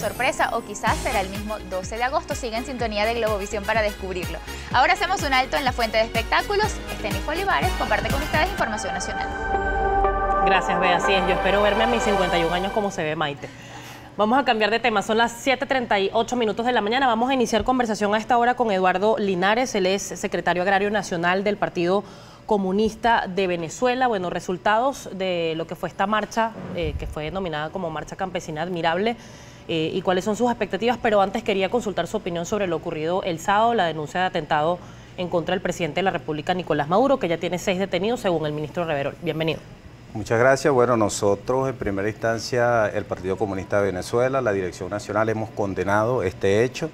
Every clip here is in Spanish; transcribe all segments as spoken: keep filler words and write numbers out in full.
sorpresa o quizás será el mismo doce de agosto. Sigue en sintonía de Globovisión para descubrirlo. Ahora hacemos un alto en la fuente de espectáculos. Estenis Olivares comparte con ustedes información nacional. Gracias, Bea. Así es, yo espero verme a mis cincuenta y un años como se ve Maite. Vamos a cambiar de tema, son las siete treinta y ocho minutos de la mañana. Vamos a iniciar conversación a esta hora con Eduardo Linares, él es secretario agrario nacional del Partido Comunista de Venezuela. Bueno, resultados de lo que fue esta marcha, eh, que fue denominada como Marcha Campesina Admirable, eh, y cuáles son sus expectativas, pero antes quería consultar su opinión sobre lo ocurrido el sábado, la denuncia de atentado en contra del presidente de la República, Nicolás Maduro, que ya tiene seis detenidos, según el ministro Reverol. Bienvenido. Muchas gracias. Bueno, nosotros en primera instancia, el Partido Comunista de Venezuela, la Dirección Nacional, hemos condenado este hecho.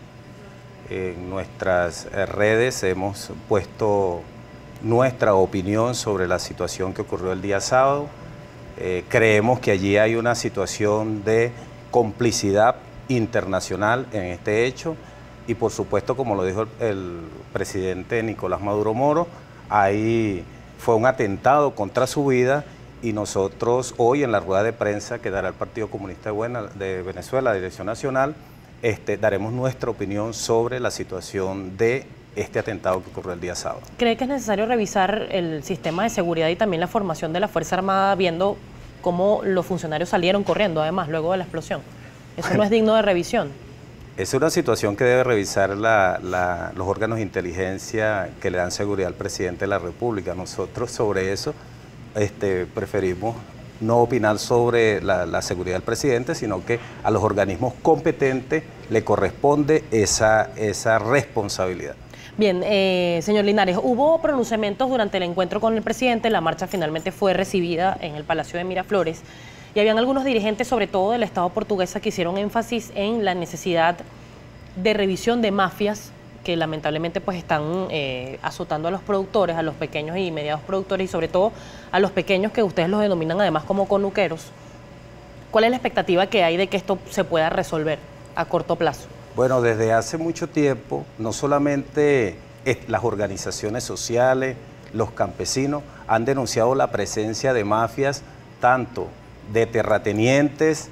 En nuestras redes hemos puesto nuestra opinión sobre la situación que ocurrió el día sábado. Eh, creemos que allí hay una situación de complicidad internacional en este hecho y por supuesto, como lo dijo el, el presidente Nicolás Maduro Moro, ahí fue un atentado contra su vida y nosotros hoy en la rueda de prensa que dará el Partido Comunista de Venezuela, la Dirección Nacional, este, daremos nuestra opinión sobre la situación de este atentado que ocurrió el día sábado. ¿Cree que es necesario revisar el sistema de seguridad y también la formación de la Fuerza Armada viendo cómo los funcionarios salieron corriendo, además, luego de la explosión? ¿Eso no es digno de revisión? Es una situación que debe revisar la, la, los órganos de inteligencia que le dan seguridad al presidente de la República. Nosotros sobre eso este, preferimos no opinar sobre la, la seguridad del presidente, sino que a los organismos competentes le corresponde esa, esa responsabilidad. Bien, eh, señor Linares, hubo pronunciamientos durante el encuentro con el presidente, la marcha finalmente fue recibida en el Palacio de Miraflores y habían algunos dirigentes, sobre todo del Estado portuguesa, que hicieron énfasis en la necesidad de revisión de mafias que lamentablemente pues están eh, azotando a los productores, a los pequeños y medianos productores y sobre todo a los pequeños que ustedes los denominan además como conuqueros. ¿Cuál es la expectativa que hay de que esto se pueda resolver a corto plazo? Bueno, desde hace mucho tiempo, no solamente las organizaciones sociales, los campesinos han denunciado la presencia de mafias, tanto de terratenientes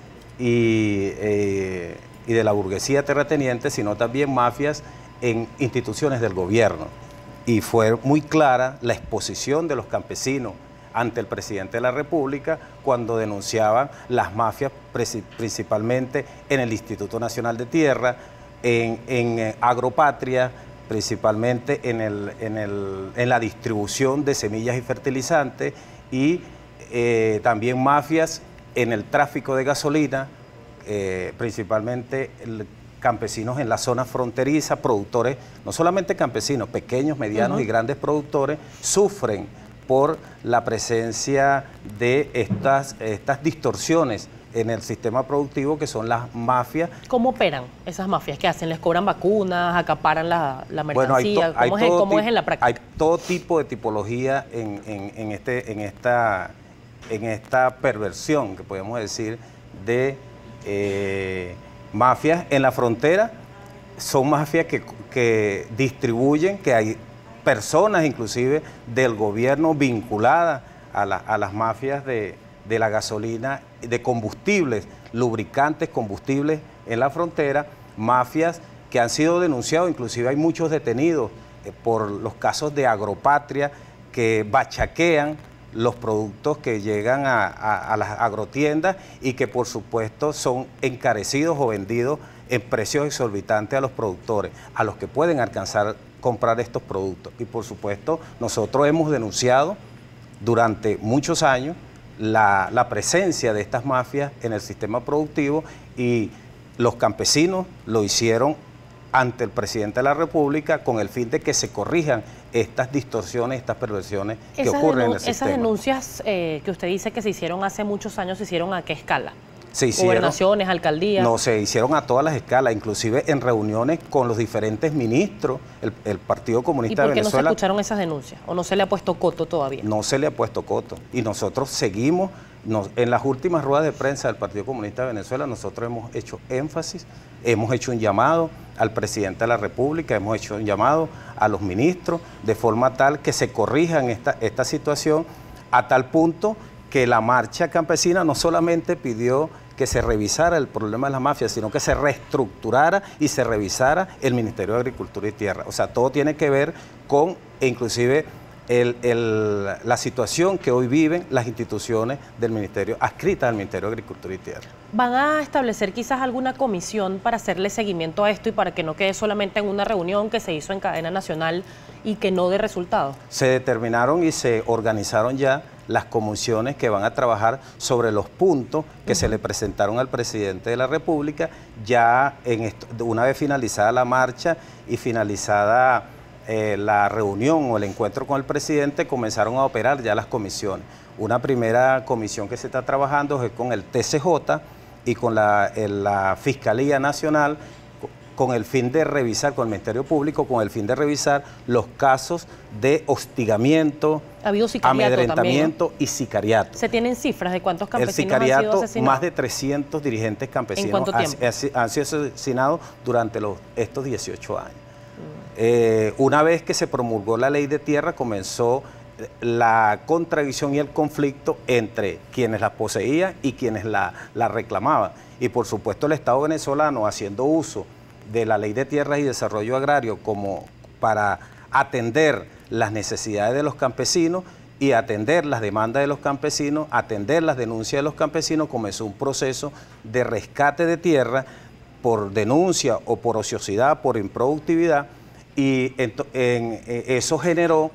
y, eh, y de la burguesía terrateniente, sino también mafias en instituciones del gobierno. Y fue muy clara la exposición de los campesinos ante el presidente de la República cuando denunciaban las mafias principalmente en el Instituto Nacional de Tierra, en, en Agropatria, principalmente en, el, en, el, en la distribución de semillas y fertilizantes y eh, también mafias en el tráfico de gasolina, eh, principalmente el, campesinos en la zona fronteriza, productores, no solamente campesinos, pequeños, medianos uh-huh. y grandes productores, sufren por la presencia de estas, estas distorsiones en el sistema productivo que son las mafias. ¿Cómo operan esas mafias? ¿Qué hacen? ¿Les cobran vacunas? ¿Acaparan la, la mercancía? Bueno, hay to, ¿Cómo, hay es, ¿cómo es en la práctica? Hay todo tipo de tipología en, en, en, este, en, esta, en esta perversión, que podemos decir, de eh, mafias en la frontera. Son mafias que, que distribuyen, que hay personas inclusive del gobierno vinculadas a, la, a las mafias de, de la gasolina, de combustibles, lubricantes, combustibles en la frontera, mafias que han sido denunciados, inclusive hay muchos detenidos eh, por los casos de Agropatria que bachaquean los productos que llegan a, a, a las agrotiendas y que por supuesto son encarecidos o vendidos en precios exorbitantes a los productores, a los que pueden alcanzar comprar estos productos. Y por supuesto nosotros hemos denunciado durante muchos años la, la presencia de estas mafias en el sistema productivo y los campesinos lo hicieron ante el presidente de la República con el fin de que se corrijan estas distorsiones, estas perversiones que esas ocurren en el sistema. Esas denuncias eh, que usted dice que se hicieron hace muchos años, ¿se hicieron a qué escala? Se hicieron, ¿Gobernaciones, alcaldías? No, se hicieron a todas las escalas, inclusive en reuniones con los diferentes ministros, el, el Partido Comunista de Venezuela. ¿Y por qué no se escucharon esas denuncias? ¿O no se le ha puesto coto todavía? No se le ha puesto coto. Y nosotros seguimos, nos, en las últimas ruedas de prensa del Partido Comunista de Venezuela, nosotros hemos hecho énfasis, hemos hecho un llamado al presidente de la República, hemos hecho un llamado a los ministros, de forma tal que se corrijan esta, esta situación, a tal punto que la marcha campesina no solamente pidió que se revisara el problema de las mafias, sino que se reestructurara y se revisara el Ministerio de Agricultura y Tierra. O sea, todo tiene que ver con, e inclusive, el, el, la situación que hoy viven las instituciones del Ministerio, adscritas al Ministerio de Agricultura y Tierra. ¿Van a establecer quizás alguna comisión para hacerle seguimiento a esto y para que no quede solamente en una reunión que se hizo en cadena nacional y que no dé resultados? Se determinaron y se organizaron ya las comisiones que van a trabajar sobre los puntos que uh-huh. se le presentaron al presidente de la República, ya en esto, una vez finalizada la marcha y finalizada eh, la reunión o el encuentro con el presidente, comenzaron a operar ya las comisiones. Una primera comisión que se está trabajando es con el T C J y con la, el, la Fiscalía Nacional, con el fin de revisar, con el Ministerio Público, con el fin de revisar los casos de hostigamiento, amedrentamiento también, ¿no? y sicariato. ¿Se tienen cifras de cuántos campesinos el sicariato, han sido asesinados? Más de trescientos dirigentes campesinos ¿En cuánto tiempo? han, han sido asesinados durante los, estos dieciocho años. Mm. Eh, una vez que se promulgó la ley de tierra, comenzó la contradicción y el conflicto entre quienes la poseían y quienes la, la reclamaban. Y por supuesto el Estado venezolano, haciendo uso de la Ley de Tierras y Desarrollo Agrario como para atender las necesidades de los campesinos y atender las demandas de los campesinos, atender las denuncias de los campesinos, comenzó un proceso de rescate de tierra por denuncia o por ociosidad, por improductividad, y en, en, eso generó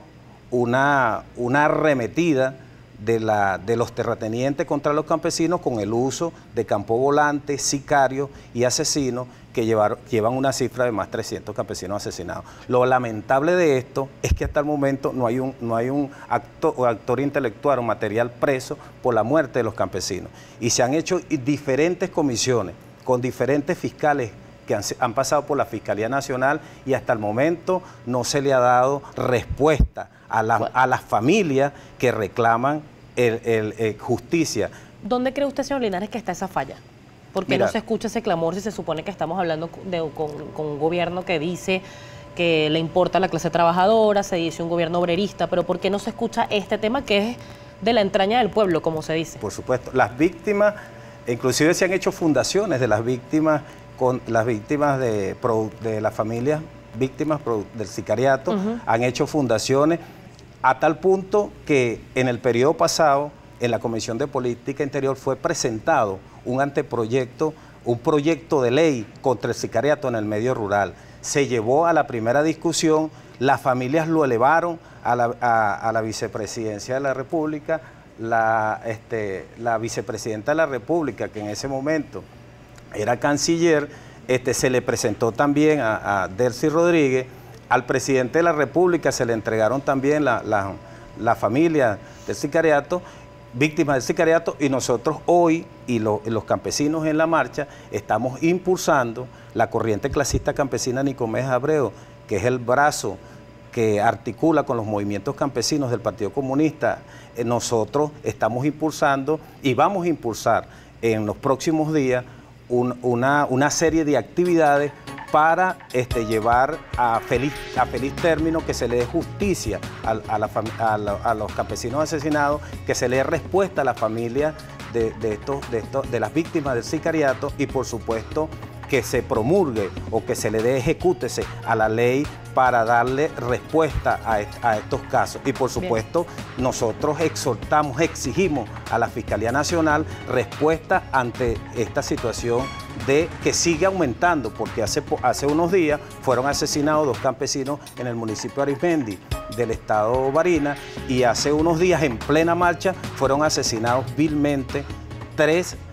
una, una arremetida de, la, de los terratenientes contra los campesinos con el uso de campo volante, sicarios y asesinos que llevaron, llevan una cifra de más de trescientos campesinos asesinados. Lo lamentable de esto es que hasta el momento no hay un, no hay un actor, actor intelectual o material preso por la muerte de los campesinos. Y se han hecho diferentes comisiones con diferentes fiscales que han, han pasado por la Fiscalía Nacional y hasta el momento no se le ha dado respuesta a, la, a las familias que reclaman el, el, el justicia. ¿Dónde cree usted, señor Linares, que está esa falla? ¿Por qué no se escucha ese clamor si se supone que estamos hablando de, con, con un gobierno que dice que le importa a la clase trabajadora, se dice un gobierno obrerista, pero por qué no se escucha este tema que es de la entraña del pueblo, como se dice? Por supuesto, las víctimas, inclusive se han hecho fundaciones de las víctimas, con las víctimas de, de las familias víctimas del sicariato, uh-huh. han hecho fundaciones a tal punto que en el periodo pasado, en la Comisión de Política Interior fue presentado un anteproyecto, un proyecto de ley contra el sicariato en el medio rural. Se llevó a la primera discusión, las familias lo elevaron a la, a, a la vicepresidencia de la República, la, este, la vicepresidenta de la República, que en ese momento era canciller, este, se le presentó también a, a Delcy Rodríguez, al presidente de la República se le entregaron también la, la, la familia del sicariato, víctimas del sicariato, y nosotros hoy, y, lo, y los campesinos en la marcha, estamos impulsando la corriente clasista campesina Nicomedes Abreu, que es el brazo que articula con los movimientos campesinos del Partido Comunista. Eh, nosotros estamos impulsando y vamos a impulsar en los próximos días un, una, una serie de actividades para este, llevar a feliz, a feliz término, que se le dé justicia a, a, la, a, la, a los campesinos asesinados, que se le dé respuesta a las familias de, de, estos, de, estos, de las víctimas del sicariato y por supuesto que se promulgue o que se le dé ejecútese a la ley para darle respuesta a, a estos casos. Y por supuesto, bien, nosotros exhortamos, exigimos a la Fiscalía Nacional respuesta ante esta situación de que sigue aumentando, porque hace, hace unos días fueron asesinados dos campesinos en el municipio de Arismendi del estado Barinas, y hace unos días en plena marcha fueron asesinados vilmente tres